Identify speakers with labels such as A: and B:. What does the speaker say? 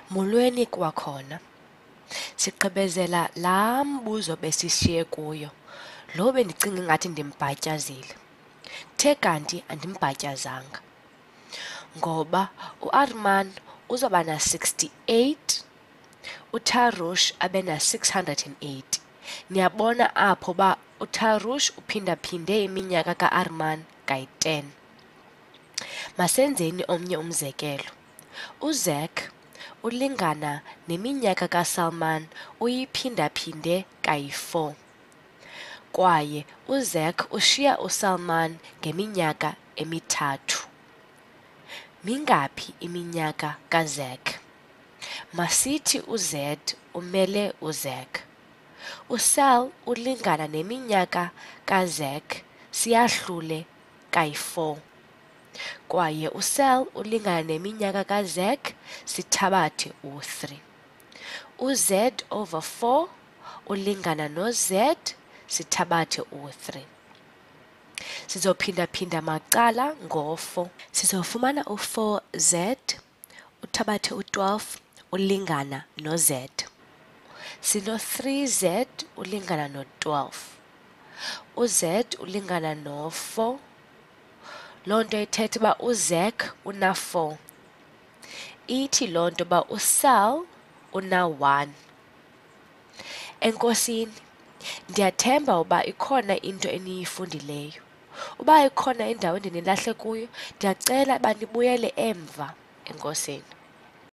A: Molweni kwakhona. Sigqibezela laa mbuzo besishiye kuyo, lo bendicinga ingathi ndimbhatyazile. The kanti andimbhatyazanga. Ngoba uArman uzawuba na-68, uTarush abe na-680. Niyabona apho uba uTarush uphindaphinde iminyaka kaArman kayi-10. Masenzeni omnye umzekelo. UZach ulingana neminyaka kaSalman uyiphinda-phinde kayi-4. Kwaye uZach ushiya uSalman ngeminyaka emithathu. Mingaphi iminyaka kaZach? Masithi uZ umele uZach. uSal ulingana neminyaka kaZach siyahlule kayi-4. Kwaye uSal ulingana neminyaka kaZach sithabathe u-3. uZ over 4 ulingana noZ sithabathe u-3. Sizophinda-phinda macala ngo-4. Sizofumana u-4Z uthabathe u-12 ulingana noZ. Sino-3Z ulingana no-12. uZ ulingana no-4. Loo nto ithetha uba uZach una-4. Ithi loo nto uba uSal una-1. Enkosini, ndiyathemba uba ikhona into eniyifundileyo. Uba ikhona indawo endinilahle kuyo, ndiyacela uba nibuyele emva. Enkosini.